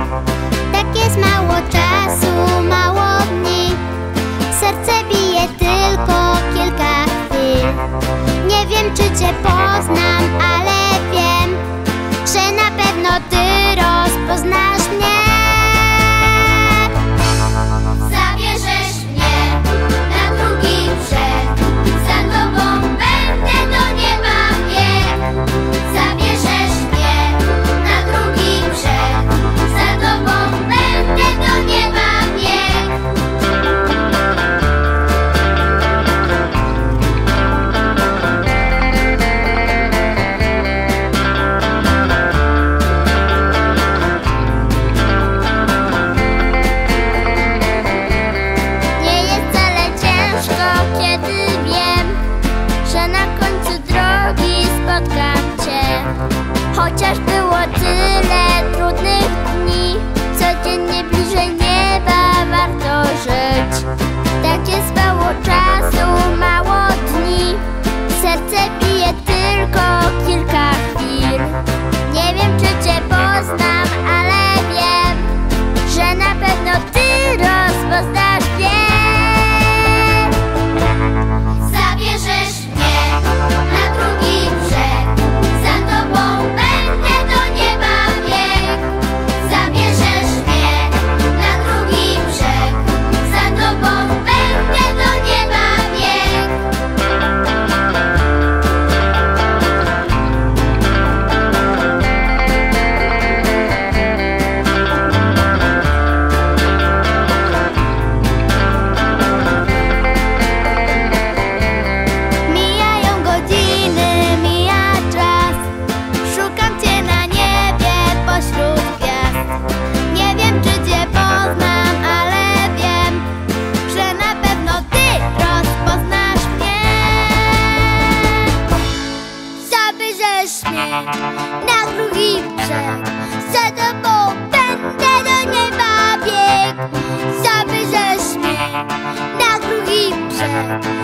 Tak jest mało czasu, mało dni. Serce bije tylko kilka chwil. Nie wiem, czy Cię poznam, ale wiem, że na pewno Ty rozpoznasz mnie. Zabierzesz mnie na drugi brzeg, za Tobą będę do nieba biegł. Zabierzesz mnie na drugi brzeg, za Tobą będę do nieba biegł. Nie jest wcale ciężko, kiedy wiem, że na końcu drogi spotkam Cię. Chociaż było tyle trudnych dni, codziennie bliżej nieba warto żyć. Tak jest mało czasu, mało dni. Serce bije tylko kilka chwil. Nie wiem, czy Cię poznam, ale wiem, że na pewno Ty rozpoznasz mnie. Zabierzesz mnie na drugi brzeg, za Tobą będę do nieba biegł. Zabierzesz mnie na drugi brzeg, za Tobą będę do nieba biegł. Mijają godziny, mija czas. Szukam Cię na niebie pośród gwiazd. Nie wiem, czy Cię poznam, ale wiem, że na pewno Ty rozpoznasz mnie. Zabierzesz mnie na drugi brzeg, za Tobą będę do nieba biegł. Zabierzesz mnie na drugi brzeg,